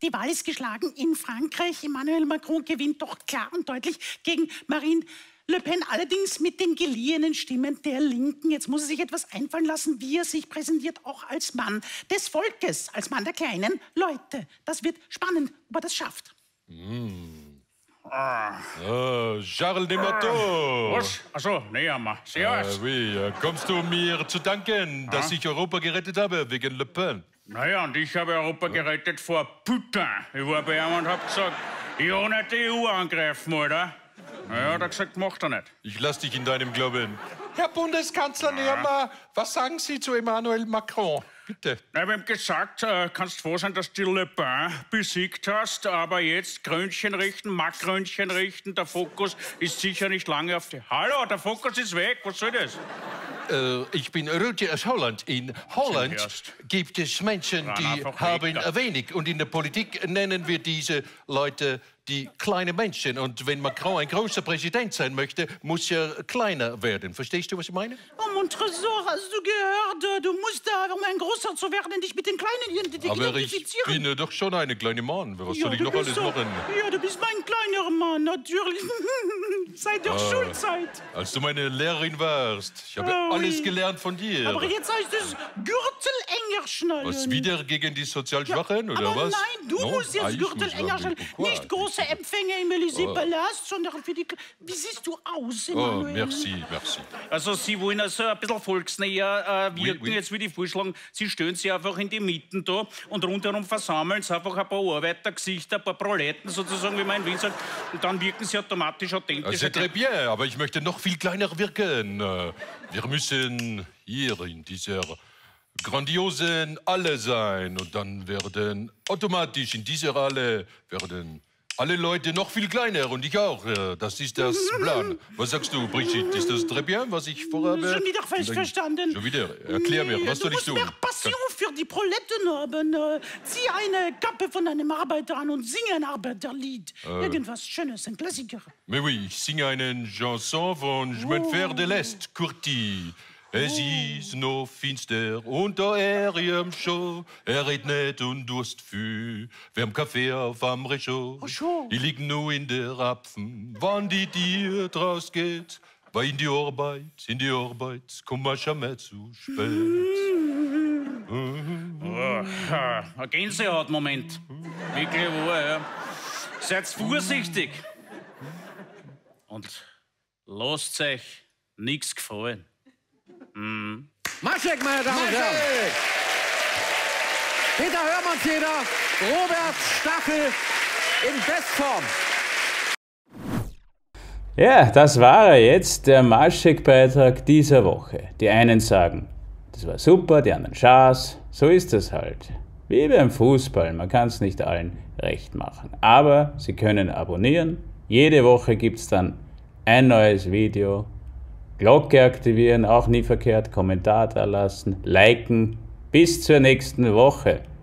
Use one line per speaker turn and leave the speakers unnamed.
Die Wahl ist geschlagen in Frankreich. Emmanuel Macron gewinnt doch klar und deutlich gegen Marine Le Pen, allerdings mit den geliehenen Stimmen der Linken. Jetzt muss er sich etwas einfallen lassen, wie er sich präsentiert, auch als Mann des Volkes, als Mann der kleinen Leute. Das wird spannend, ob er das schafft.
Charles de Matteau.
Was? Achso, nee, Hammer. Servus.
Kommst du mir zu danken, dass ich Europa gerettet habe wegen Le Pen?
Naja, und ich habe Europa gerettet vor Putin. Ich war bei ihm und hab gesagt, ich will nicht die EU angreifen, oder? Naja, hat er gesagt, macht er nicht.
Ich lass dich in deinem Glauben.
Herr Bundeskanzler Nehammer, was sagen Sie zu Emmanuel Macron? Bitte.
Na, wir haben gesagt, kannst froh sein, dass du Le Pen besiegt hast, aber jetzt Krönchen richten, Mackrönchen richten, der Fokus ist sicher nicht lange auf die... Hallo, der Fokus ist weg, was soll das?
Ich bin Rüdiger aus Holland. In Holland gibt es Menschen, die haben wenig. Und in der Politik nennen wir diese Leute die kleinen Menschen. Und wenn Macron ein großer Präsident sein möchte, muss er kleiner werden. Verstehst du, was ich meine?
Oh, mon Trésor, hast du gehört? Du musst da, um ein Großer zu werden, dich mit den Kleinen identifizieren.
Aber ich bin doch schon eine kleine Mann. Was soll ich noch alles machen?
Ja, du bist mein kleiner Mann, natürlich. Seit der Schulzeit.
Als du meine Lehrerin warst. Ich habe alles gelernt von dir.
Aber jetzt heißt es Gürtel enger schnallen.
Was, wieder gegen die sozial Schwachen, oder
aber
was?
Nein, du musst jetzt Gürtel enger schnallen. Nicht große Empfänge im Élysée-Palast, sondern für die... Wie siehst du aus, Emmanuel?
Merci.
Also Sie wollen also ein bisschen volksnäher wirken, jetzt würde ich vorschlagen, Sie stellen sich einfach in die Mitten da und rundherum versammeln Sie einfach ein paar Arbeitergesichter, ein paar Proleten sozusagen, wie man in Wien sagt, und dann wirken Sie automatisch authentisch.
C'est très bien, aber ich möchte noch viel kleiner wirken. Wir müssen hier in dieser grandiosen Halle sein und dann werden automatisch in dieser Halle alle Leute noch viel kleiner und ich auch. Das ist das Plan. Was sagst du, Brigitte? Ist das très bien, was ich vorhabe?
Schon wieder falsch verstanden.
Schon wieder? Erklär mir, was soll ich tun?
Du musst mehr Passion für die Proleten haben. Zieh eine Kappe von einem Arbeiter an und singe ein Arbeiterlied. Irgendwas Schönes, ein Klassiker.
Mais oui, ich singe eine Chanson von Je me faire de l'Est, Curti. Es ist noch finster unter ihrem Show. Regnet und Durst viel. Wir haben Kaffee auf am Rechau. Ich lieg nur in der Rapfen. Wann die Tür draus geht, war in die Arbeit, komm mal schon mehr zu spät.
Ein Gänsehautmoment. Wirklich wahr, ja. Seid vorsichtig. Und lasst euch nichts gefallen.
Maschek, meine Damen und Herren. Peter Hörmannseder, Robert Stachel in Bestform.
Ja, das war er jetzt, der Maschek-Beitrag dieser Woche. Die einen sagen, das war super, die anderen Schaß. So ist es halt. Wie beim Fußball, man kann es nicht allen recht machen. Aber Sie können abonnieren. Jede Woche gibt es dann ein neues Video. Glocke aktivieren, auch nie verkehrt, Kommentar da lassen, liken. Bis zur nächsten Woche.